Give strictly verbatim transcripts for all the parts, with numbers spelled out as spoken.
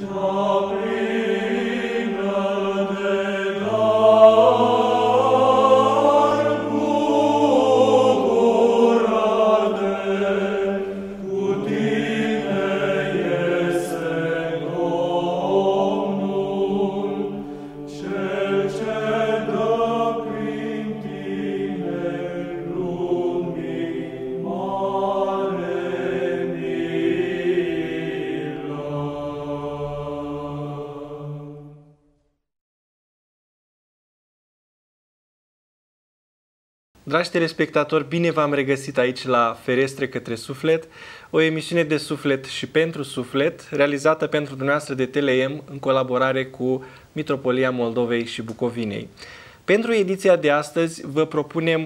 Dragi telespectatori, bine v-am regăsit aici la Ferestre către Suflet, o emisiune de suflet și pentru suflet, realizată pentru dumneavoastră de T L M în colaborare cu Mitropolia Moldovei și Bucovinei. Pentru ediția de astăzi vă propunem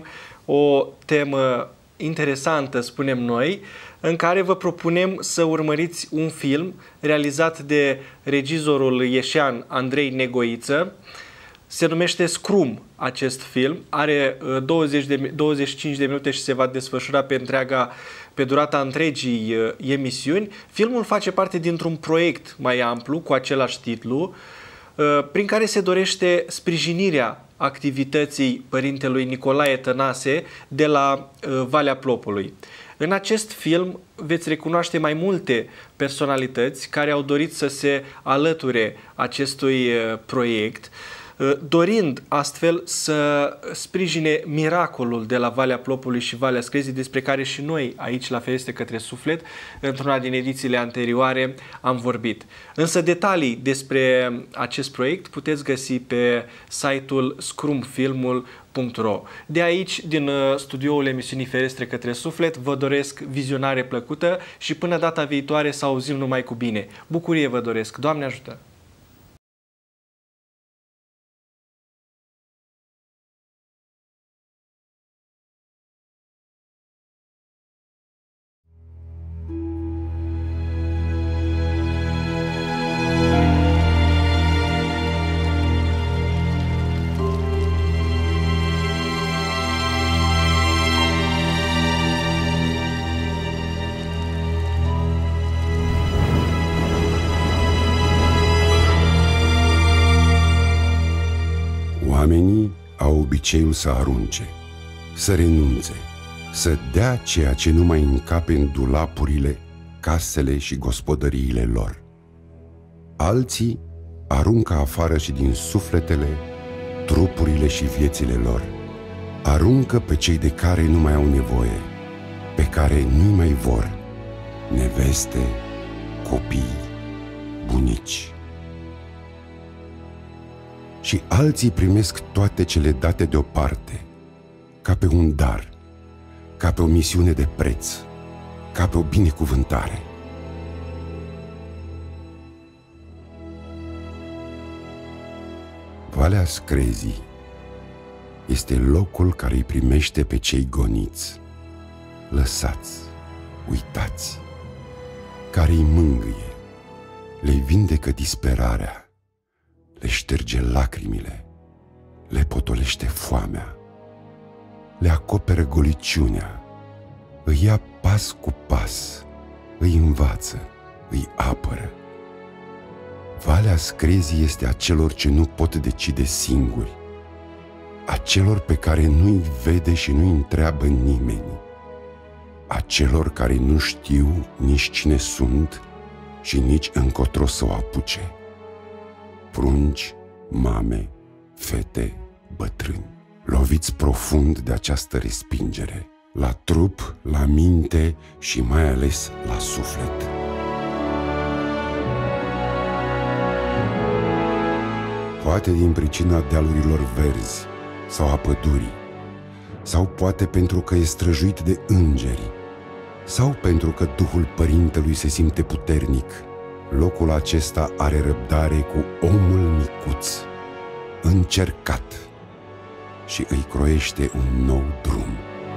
o temă interesantă, spunem noi, în care vă propunem să urmăriți un film realizat de regizorul ieșean Andrei Negoiță. Se numește Scrum acest film, are douăzeci de, douăzeci și cinci de minute și se va desfășura pe întreaga, pe durata întregii emisiuni. Filmul face parte dintr-un proiect mai amplu cu același titlu, prin care se dorește sprijinirea activității părintelui Nicolae Tănase de la Valea Plopului. În acest film veți recunoaște mai multe personalități care au dorit să se alăture acestui proiect, dorind astfel să sprijine miracolul de la Valea Plopului și Valea Screzii, despre care și noi aici la Ferestre către Suflet, într-una din edițiile anterioare, am vorbit. Însă detalii despre acest proiect puteți găsi pe site-ul scrumfilmul punct ro. De aici, din studioul emisiunii Ferestre către Suflet, vă doresc vizionare plăcută și până data viitoare să auzim numai cu bine. Bucurie vă doresc. Doamne ajută! Oamenii au obiceiul să arunce, să renunțe, să dea ceea ce nu mai încape în dulapurile, casele și gospodăriile lor. Alții aruncă afară și din sufletele, trupurile și viețile lor. Aruncă pe cei de care nu mai au nevoie, pe care nu mai vor, neveste, copii, bunici. Și alții primesc toate cele date deoparte, ca pe un dar, ca pe o misiune de preț, ca pe o binecuvântare. Valea Screzii este locul care îi primește pe cei goniți, lăsați, uitați, care îi mângâie, le vindecă disperarea, le șterge lacrimile, le potolește foamea, le acoperă goliciunea, îi ia pas cu pas, îi învață, îi apără. Valea Screzii este a celor ce nu pot decide singuri, a celor pe care nu-i vede și nu-i întreabă nimeni, a celor care nu știu nici cine sunt și nici încotro să o apuce. Prunci, mame, fete, bătrâni, loviți profund de această respingere, la trup, la minte și mai ales la suflet. Poate din pricina dealurilor verzi sau a pădurii, sau poate pentru că e străjuit de îngeri, sau pentru că Duhul Părintelui se simte puternic, locul acesta are răbdare cu omul micuț, încercat, și îi croiește un nou drum.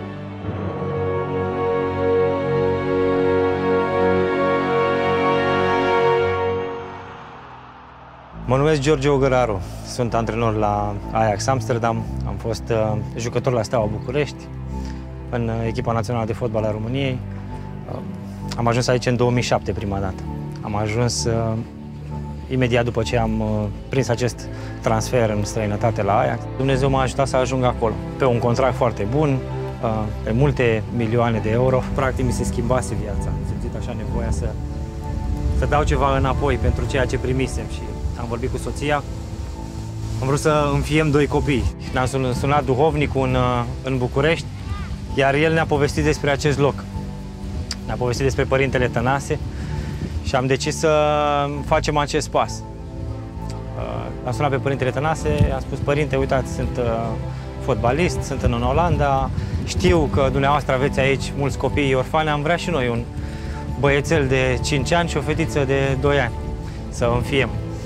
Mă numesc George Ogăraru, sunt antrenor la Ajax Amsterdam, am fost uh, jucător la Steaua București, în uh, echipa națională de fotbal a României. Uh, am ajuns aici în două mii șapte prima dată. Am ajuns uh, imediat după ce am prins acest transfer în străinătate la Ajax. Dumnezeu m-a ajutat să ajung acolo, pe un contract foarte bun, pe multe milioane de euro. Practic mi se schimbase viața, am simțit așa nevoia să, să dau ceva înapoi pentru ceea ce primisem și am vorbit cu soția. Am vrut să înfiem doi copii. Ne-am sunat duhovnicul în, în București, iar el ne-a povestit despre acest loc. Ne-a povestit despre Părintele Tănase și am decis să facem acest pas. L-am sunat pe Părintele Tănase, am spus: Părinte, uitați, sunt fotbalist, sunt în Olanda, știu că dumneavoastră aveți aici mulți copii orfani, am vrea și noi un băiețel de cinci ani și o fetiță de doi ani să înfiem.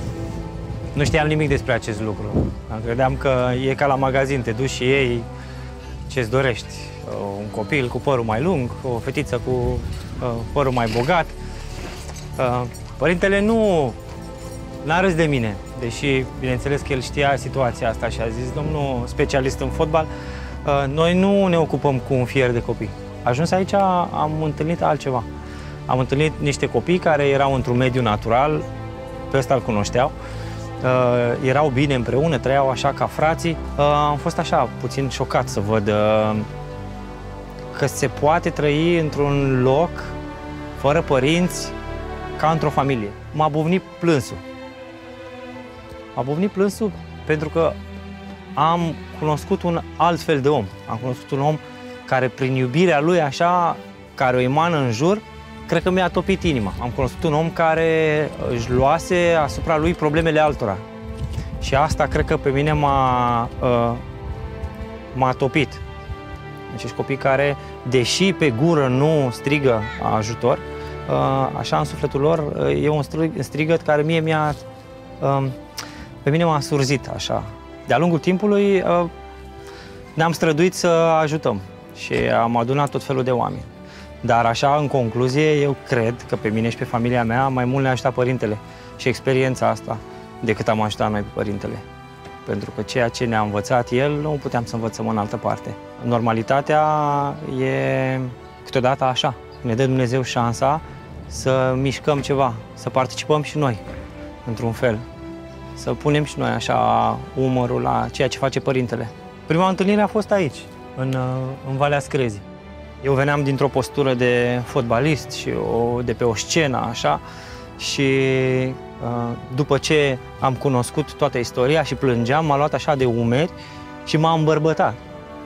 Nu știam nimic despre acest lucru. Credeam că e ca la magazin, te duci și ei ce-ți dorești. Un copil cu părul mai lung, o fetiță cu uh, părul mai bogat. Uh, părintele nu n-a râs de mine, deși, bineînțeles, că el știa situația asta și a zis: domnul specialist în fotbal, uh, noi nu ne ocupăm cu un fier de copii. Ajuns aici, am întâlnit altceva. Am întâlnit niște copii care erau într-un mediu natural, pe ăsta îl cunoșteau. Uh, erau bine împreună, trăiau așa ca frații. Uh, am fost așa puțin șocat să văd uh, că se poate trăi într-un loc fără părinți ca într-o familie. M-a buvnit plânsul. M-a buvnit plânsul pentru că am cunoscut un alt fel de om. Am cunoscut un om care, prin iubirea lui așa, care o emană în jur, cred că mi-a topit inima. Am cunoscut un om care își luase asupra lui problemele altora. Și asta cred că pe mine m-a uh, m-a topit. Acești copii care, deși pe gură nu strigă ajutor, uh, așa în sufletul lor uh, e un strigăt care mie mi-a uh, pe mine m-a surzit așa. De-a lungul timpului uh, ne-am străduit să ajutăm și am adunat tot felul de oameni. Dar așa, în concluzie, eu cred că pe mine și pe familia mea mai mult ne-a ajutat Părintele și experiența asta decât am ajutat noi pe Părintele. Pentru că ceea ce ne-a învățat el nu puteam să învățăm în altă parte. Normalitatea e câteodată așa. Ne dă Dumnezeu șansa să mișcăm ceva, să participăm și noi, într-un fel. Să punem și noi așa umărul la ceea ce face Părintele. Prima întâlnire a fost aici, în, în Valea Screzii. Eu veneam dintr-o postură de fotbalist și o, de pe o scenă, așa, și după ce am cunoscut toată istoria și plângeam, m-a luat așa de umeri și m-a îmbărbătat.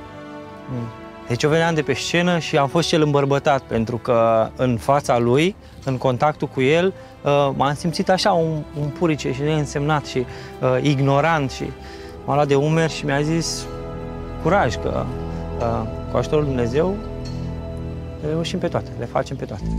Deci eu veneam de pe scenă și am fost cel îmbărbătat, pentru că în fața lui, în contactul cu el, m-am simțit așa un, un purice și neînsemnat și uh, ignorant și m-a luat de umeri și mi-a zis: curaj, că uh, cu ajutorul lui Dumnezeu le reușim pe toate, le facem pe toate.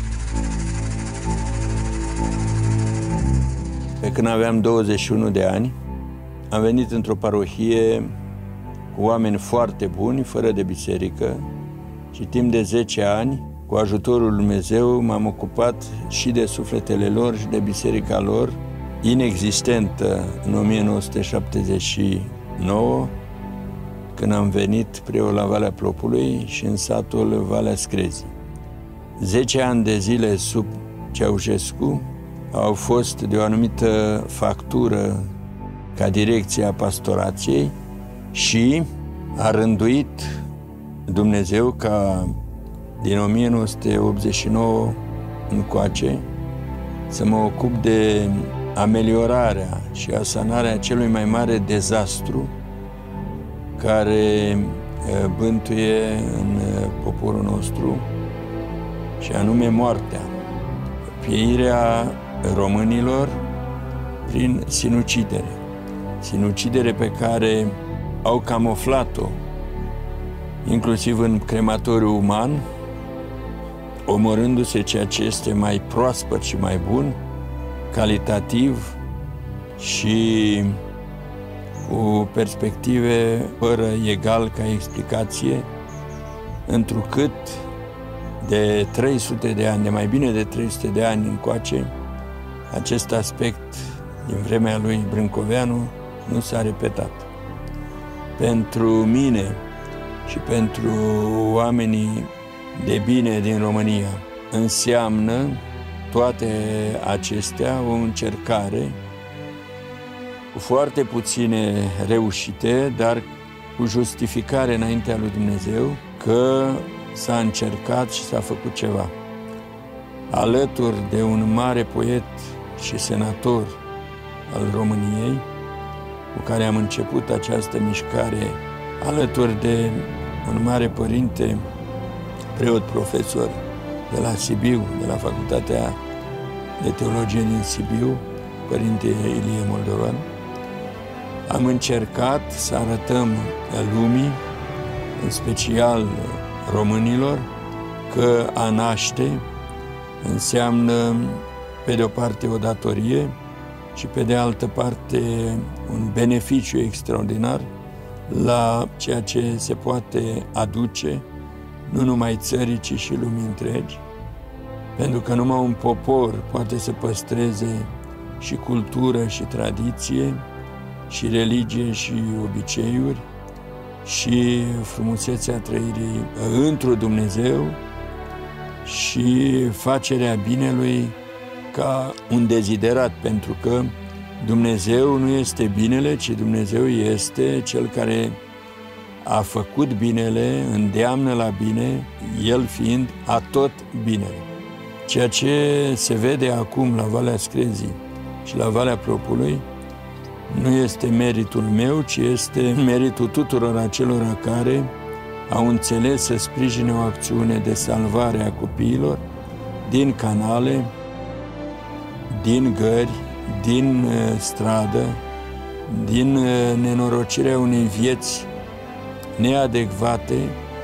Pe când aveam douăzeci și unu de ani, am venit într-o parohie cu oameni foarte buni, fără de biserică, și timp de zece ani, cu ajutorul lui Dumnezeu, m-am ocupat și de sufletele lor și de biserica lor, inexistentă în o mie nouă sute șaptezeci și nouă, când am venit preot la Valea Plopului și în satul Valea Screzii. Zece ani de zile sub Ceaușescu au fost de o anumită factură ca direcție a pastorației și a rânduit Dumnezeu ca din o mie nouă sute optzeci și nouă încoace să mă ocup de ameliorarea și asanarea celui mai mare dezastru care bântuie în poporul nostru, și anume moartea, pieirea românilor prin sinucidere. Sinucidere pe care au camuflat-o inclusiv în crematoriu uman, omorându-se ceea ce este mai proaspăt și mai bun, calitativ și cu perspective fără egal ca explicație, întrucât de trei sute de ani, de mai bine de trei sute de ani încoace, acest aspect din vremea lui Brâncoveanu nu s-a repetat. Pentru mine și pentru oamenii de bine din România înseamnă toate acestea o încercare cu foarte puține reușite, dar cu justificare înaintea lui Dumnezeu că s-a încercat și s-a făcut ceva. Alături de un mare poet și senator al României, cu care am început această mișcare, alături de un mare părinte, preot profesor de la Sibiu, de la Facultatea de Teologie din Sibiu, Părinte Ilie Moldovan, am încercat să arătăm lumii, în special românilor, că a naște înseamnă, pe de o parte, o datorie și, pe de altă parte, un beneficiu extraordinar la ceea ce se poate aduce, nu numai țării, ci și lumii întregi, pentru că numai un popor poate să păstreze și cultură și tradiție, și religie și obiceiuri, și frumusețea trăirii întru Dumnezeu și facerea binelui ca un deziderat, pentru că Dumnezeu nu este binele, ci Dumnezeu este Cel care a făcut binele, îndeamnă la bine, El fiind atot binele. Ceea ce se vede acum la Valea Screzii și la Valea Propului nu este meritul meu, ci este meritul tuturor acelora care au înțeles să sprijine o acțiune de salvare a copiilor din canale, din gări, din stradă, din nenorocirea unei vieți neadecvate,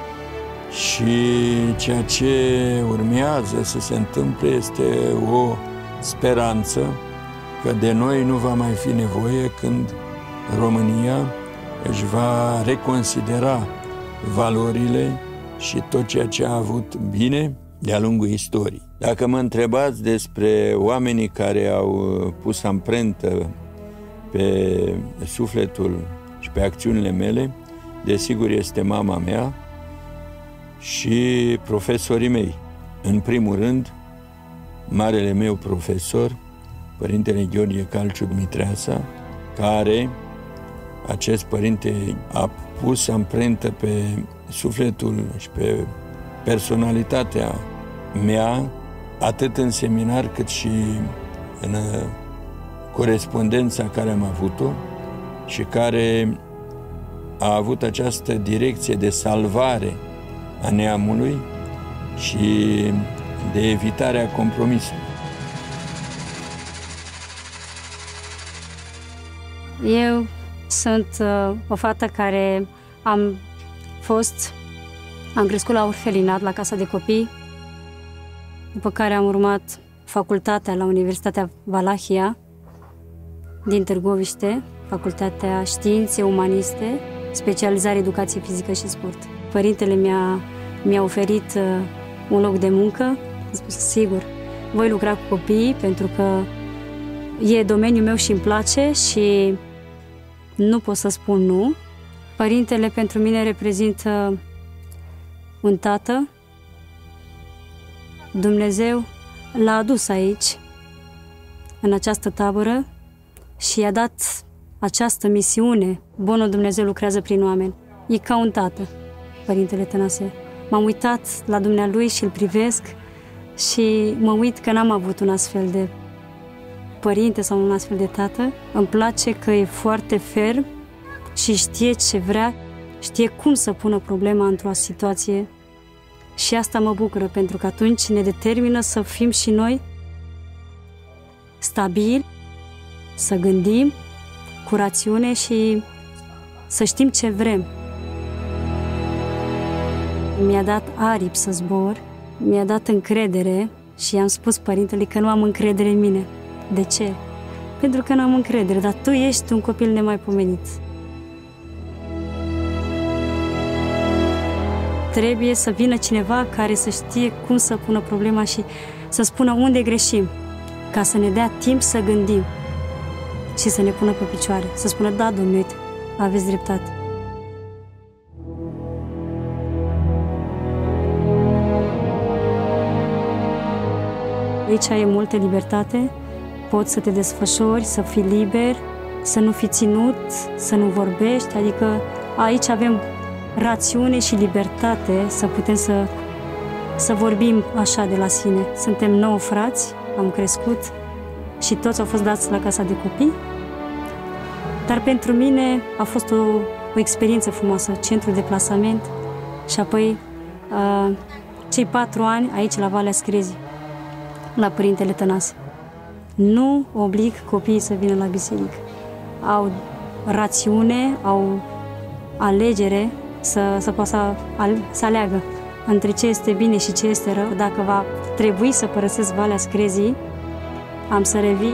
și ceea ce urmează să se întâmple este o speranță că de noi nu va mai fi nevoie când România își va reconsidera valorile și tot ceea ce a avut bine de-a lungul istoriei. Dacă mă întrebați despre oamenii care au pus amprentă pe sufletul și pe acțiunile mele, desigur este mama mea și profesorii mei. În primul rând, marele meu profesor, Părintele Gheorghe Calciu Dumitreasa, care, acest părinte, a pus amprentă pe sufletul și pe personalitatea mea, atât în seminar cât și în corespondența care am avut-o, și care a avut această direcție de salvare a neamului și de evitarea compromisului. Eu sunt uh, o fată care am fost, am crescut la orfelinat, la Casa de Copii, după care am urmat facultatea la Universitatea Valahia din Târgoviște, Facultatea Științe Umaniste, specializare Educație Fizică și Sport. Părintele mi-a mi-a oferit uh, un loc de muncă, am spus sigur, voi lucra cu copiii pentru că e domeniul meu și îmi place și nu pot să spun nu. Părintele pentru mine reprezintă un tată. Dumnezeu l-a adus aici, în această tabără, și i-a dat această misiune. Bunul Dumnezeu lucrează prin oameni. E ca un tată, Părintele Tănase. M-am uitat la dumnealui și îl privesc și mă uit că n-am avut un astfel de părinte sau un astfel de tată. Îmi place că e foarte ferm și știe ce vrea, știe cum să pună problema într-o situație, și asta mă bucură, pentru că atunci ne determină să fim și noi stabili, să gândim cu rațiune și să știm ce vrem. Mi-a dat aripi să zbor, mi-a dat încredere și i-am spus părintelui că nu am încredere în mine. De ce? Pentru că nu am încredere, dar tu ești un copil nemaipomenit. Trebuie să vină cineva care să știe cum să pună problema și să spună unde greșim, ca să ne dea timp să gândim și să ne pună pe picioare, să spună, da, Domnule, uite, aveți dreptate. Aici ai multă libertate, poți să te desfășori, să fii liber, să nu fii ținut, să nu vorbești, adică aici avem rațiune și libertate să putem să, să vorbim așa de la sine. Suntem nouă frați, am crescut și toți au fost dați la casa de copii, dar pentru mine a fost o, o experiență frumoasă, centru de plasament și apoi uh, cei patru ani aici la Valea Screzii, la Părintele Tănase. Nu oblig copiii să vină la biserică. Au rațiune, au alegere să, să poată să, să aleagă între ce este bine și ce este rău. Dacă va trebui să părăsesc Valea Screzii, am să revii.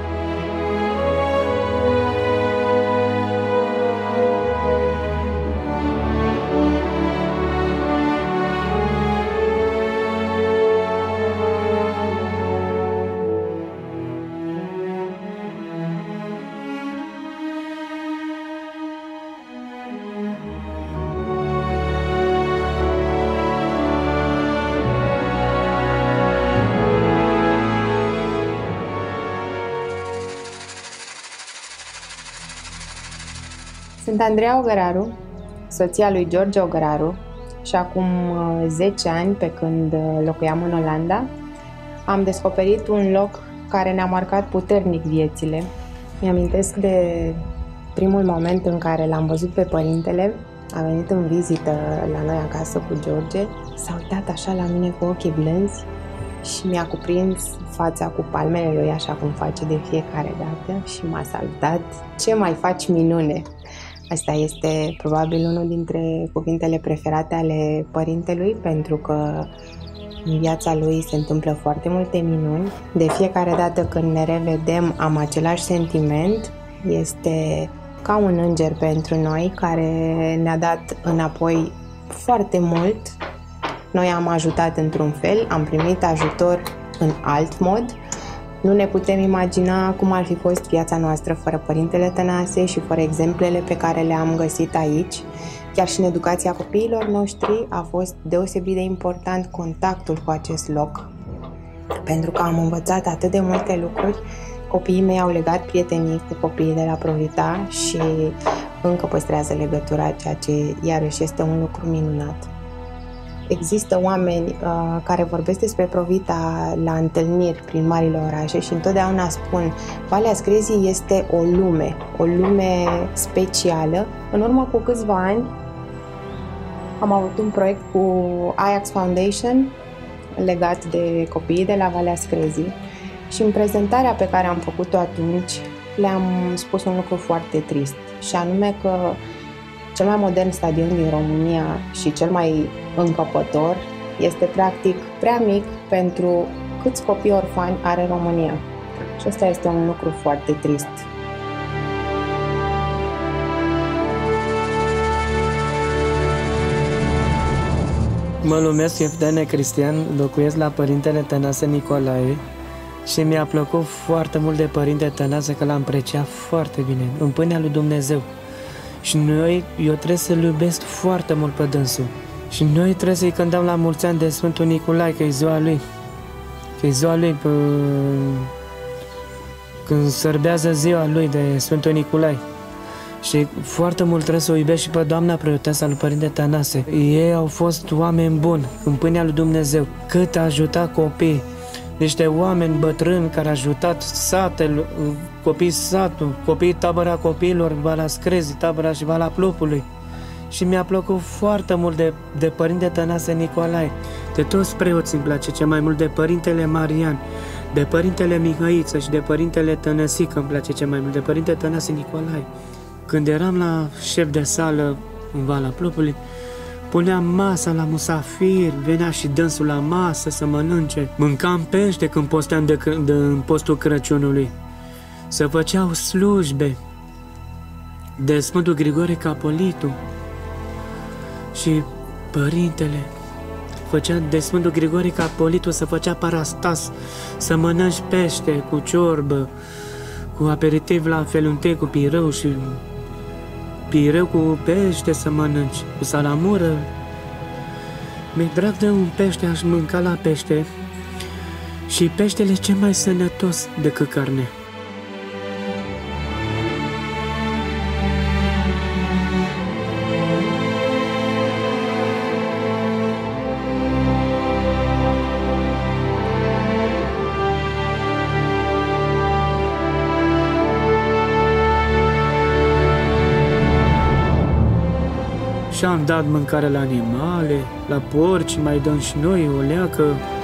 Sunt Andreea Ogăraru, soția lui George Ogăraru și acum zece ani, pe când locuiam în Olanda, am descoperit un loc care ne-a marcat puternic viețile. Mi-amintesc de primul moment în care l-am văzut pe părintele. A venit în vizită la noi acasă cu George, s-a uitat așa la mine cu ochii blânzi și mi-a cuprins fața cu palmele lui, așa cum face de fiecare dată, și m-a salutat. Ce mai faci, minune? Asta este probabil unul dintre cuvintele preferate ale părintelui, pentru că în viața lui se întâmplă foarte multe minuni. De fiecare dată când ne revedem am același sentiment. Este ca un înger pentru noi, care ne-a dat înapoi foarte mult. Noi am ajutat într-un fel, am primit ajutor în alt mod. Nu ne putem imagina cum ar fi fost viața noastră fără Părintele Tănase și fără exemplele pe care le-am găsit aici. Chiar și în educația copiilor noștri a fost deosebit de important contactul cu acest loc, pentru că am învățat atât de multe lucruri. Copiii mei au legat prietenii cu copiii de la Provita și încă păstrează legătura, ceea ce iarăși este un lucru minunat. Există oameni uh, care vorbesc despre Provita la întâlniri prin marile orașe și întotdeauna spun: Valea Screzii este o lume, o lume specială. În urmă cu câțiva ani am avut un proiect cu Ajax Foundation legat de copiii de la Valea Screzii și în prezentarea pe care am făcut-o atunci le-am spus un lucru foarte trist, și anume că cel mai modern stadion din România și cel mai încăpător este practic prea mic pentru câți copii orfani are România. Și asta este un lucru foarte trist. Mă numesc Evdene Cristian, locuiesc la Părintele Tănase Nicolae și mi-a plăcut foarte mult de Părinte Tănase, că l-am apreciat foarte bine, în pâinea lui Dumnezeu. Și noi, eu trebuie să-l iubesc foarte mult pe dânsul. Și noi trebuie să-i cântăm la mulți ani de Sfântul Nicolae, că e ziua lui. Că e ziua lui, pe... când sărbează ziua lui de Sfântul Nicolae. Și foarte mult trebuie să o iubesc și pe doamna preoteasa lui Părinte Tănase. Ei au fost oameni buni, în pâinea lui Dumnezeu. Cât a ajutat copii, niște oameni bătrâni care au ajutat satele, copii satul, copiii tabăra copiilor, Valea Screzii, tabăra și Valea Plopului. Și mi-a plăcut foarte mult de, de Părinte Tănase Nicolae. De toți preoții îmi place cel mai mult, de Părintele Marian, de Părintele Mihăiță și de Părintele Tănăsică îmi place cel mai mult, de Părinte Tănase Nicolae. Când eram la șef de sală în Valea Plopului, puneam masa la musafiri, venea și dânsul la masă să mănânce. Mâncam pește când posteam de, de, în postul Crăciunului. Se făceau slujbe de Sfântul Grigore Capolitu și Părintele făcea de Sfântul Grigore Capolitu, să făcea parastas, să mănânci pește cu ciorbă, cu aperitiv la felunte, cu pirău și pirău cu pește să mănânci, cu salamură. Mi-e drag de un pește, aș mânca la pește Și peștele cel mai sănătos decât carne. Și am dat mâncare la animale, la porci, mai dăm și noi o leacă.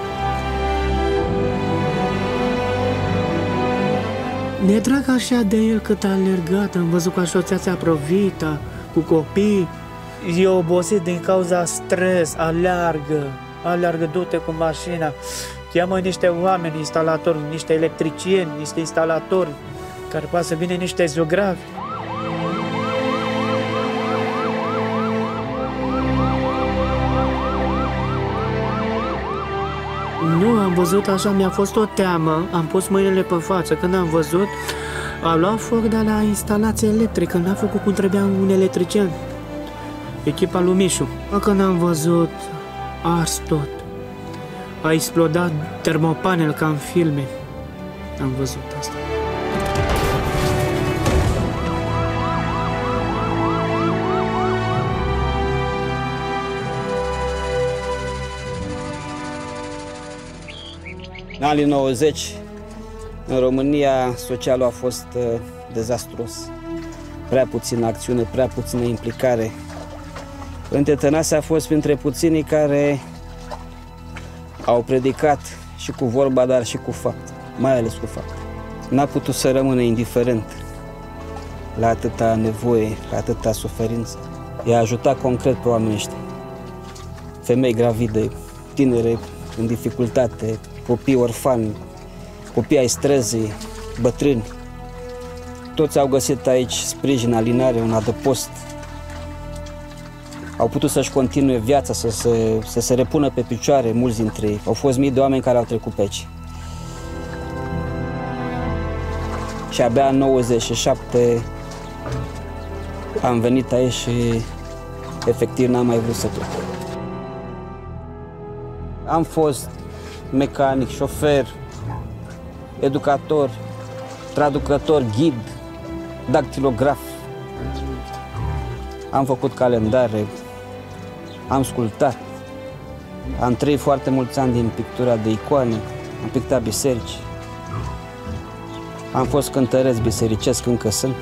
Ne drag așa de el cât a alergat, am văzut că așa ți-a provita, cu copii. E obosit din cauza stres, aleargă, aleargă, du-te cu mașina. Cheamă niște oameni, instalatori, niște electricieni, niște instalatori, care poate să vină niște ziografi. Nu, am văzut așa, mi-a fost o teamă, am pus mâinile pe față. Când am văzut, a luat foc de la instalație electrică, n-a făcut cum trebuia un electrician. Echipa lui Mișu. Când am văzut, a ars tot. A explodat termopanel ca în filme. Am văzut asta. În anii nouăzeci, în România, socialul a fost uh, dezastruos. Prea puțină acțiune, prea puțină implicare. Părinte Tănase a fost printre puținii care au predicat și cu vorba, dar și cu fapt, mai ales cu fapt. N-a putut să rămână indiferent la atâta nevoie, la atâta suferință. I-a ajutat concret pe oamenii ăștia. Femei gravide, tinere în dificultate, copii orfani, copii ai străzii, bătrâni. Toți au găsit aici sprijin, alinare, un adăpost. Au putut să-și continue viața, să se, să se repună pe picioare, mulți dintre ei. Au fost mii de oameni care au trecut pe aici. Și abia în nouăzeci și șapte am venit aici și efectiv n-am mai vrut să plec. Am fost mecanic, șofer, educator, traducător, ghid, dactilograf. Am făcut calendare, am sculptat, am trăit foarte mulți ani din pictura de icoane, am pictat biserici, am fost cântăreț bisericesc, încă sunt.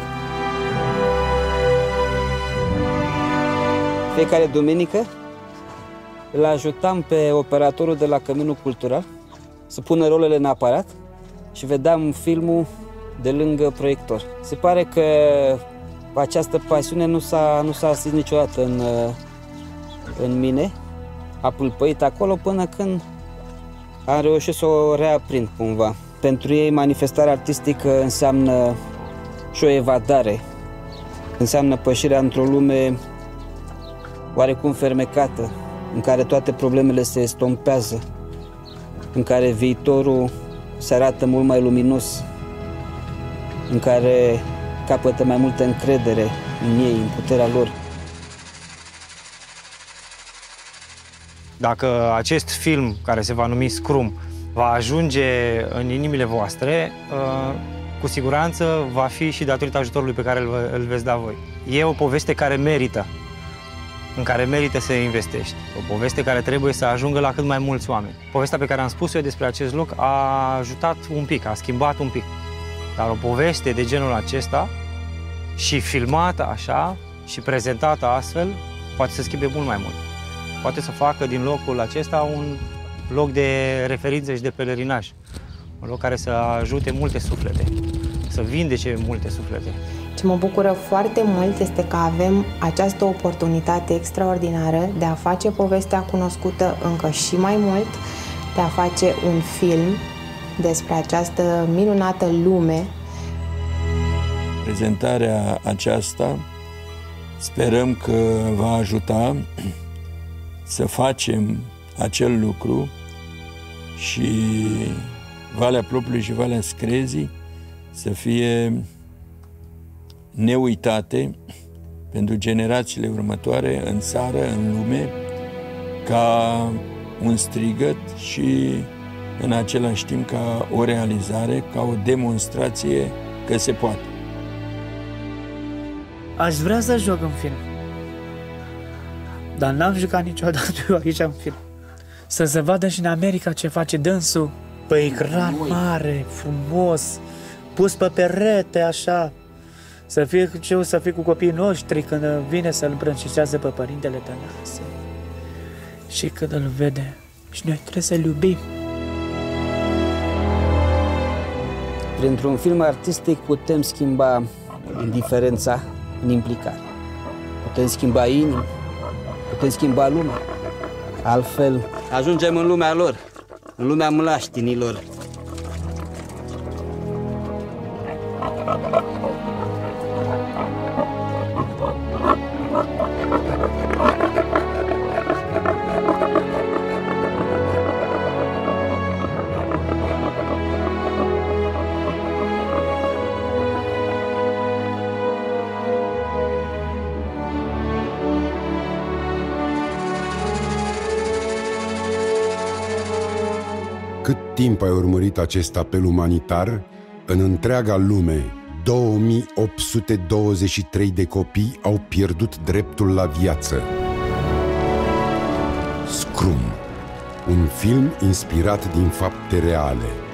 Fiecare duminică îl ajutam pe operatorul de la Căminul Cultural să pună rolele în aparat și vedeam filmul de lângă proiector. Se pare că această pasiune nu s-a nu s-a stins niciodată în, în mine. A pâlpăit acolo până când am reușit să o reaprind cumva. Pentru ei manifestarea artistică înseamnă și o evadare, înseamnă pășirea într-o lume oarecum fermecată, în care toate problemele se estompează, în care viitorul se arată mult mai luminos, în care capătă mai multă încredere în ei, în puterea lor. Dacă acest film, care se va numi Scrum, va ajunge în inimile voastre, cu siguranță va fi și datorită ajutorului pe care îl, îl veți da voi. E o poveste care merită, în care merită să investești. O poveste care trebuie să ajungă la cât mai mulți oameni. Povestea pe care am spus-o eu despre acest loc a ajutat un pic, a schimbat un pic. Dar o poveste de genul acesta și filmată așa și prezentată astfel poate să schimbe mult mai mult. Poate să facă din locul acesta un loc de referință și de pelerinaj. Un loc care să ajute multe suflete, să vindece multe suflete. Ce mă bucură foarte mult este că avem această oportunitate extraordinară de a face povestea cunoscută încă și mai mult, de a face un film despre această minunată lume. Prezentarea aceasta sperăm că va ajuta să facem acel lucru și Valea Plopului și Valea Screzii să fie neuitate pentru generațiile următoare în țară, în lume, ca un strigăt și în același timp ca o realizare, ca o demonstrație că se poate. Aș vrea să joc în film, dar n-am jucat niciodată eu aici în film. Să se vadă și în America ce face dânsul pe ecran mare, frumos, pus pe perete, așa. Să fie, ce, să fie cu copiii noștri când vine să-l îmbrăncișează pe părintele Tănase. Și când îl vede, și noi trebuie să-l iubim. Printr-un film artistic putem schimba indiferența în implicare. Putem schimba inimi, putem schimba lumea. Altfel, ajungem în lumea lor, în lumea mlaștinilor. Cât timp ai urmărit acest apel umanitar, în întreaga lume, două mii opt sute douăzeci și trei de copii au pierdut dreptul la viață. Scrum, un film inspirat din fapte reale.